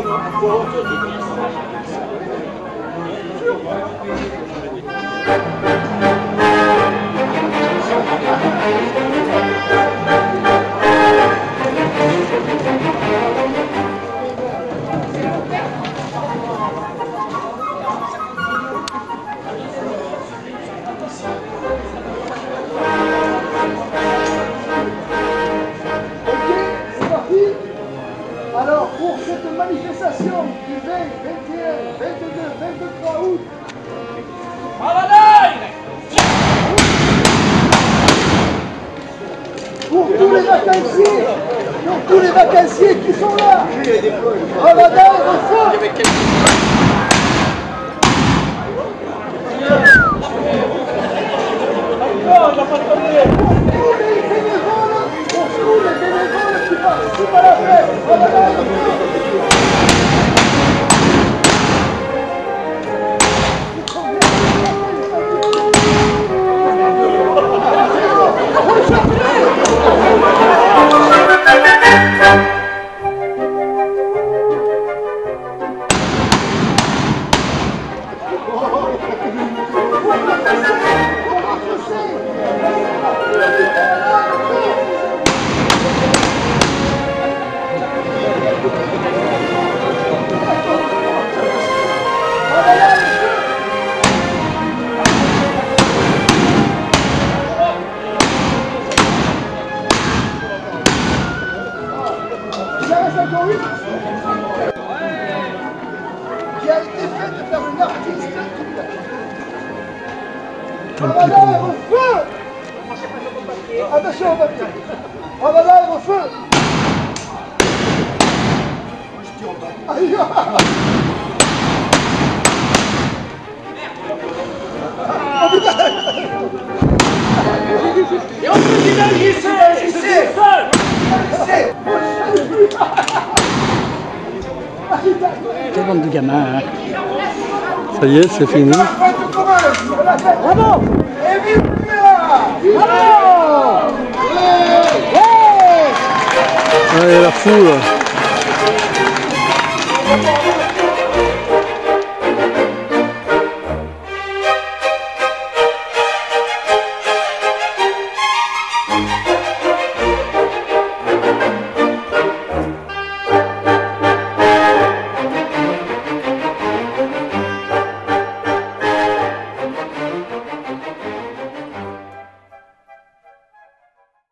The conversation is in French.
Alors, pour cette manifestation du 20, 21, 22, 23 août, pour tous les vacanciers qui sont là, Ramadan au feu. Pour tous les bénévoles qui participent à la fête, Ramadan au feu. Qui a été faite par un artiste. Ramadan est au feu. Attention au papier. Ramadan est au feu. Aïe. Et on peut finaliser. Quelle bande de gamins, hein. Ça y est, c'est fini. Bravo. Et vive Ah, il a l'air fou, là.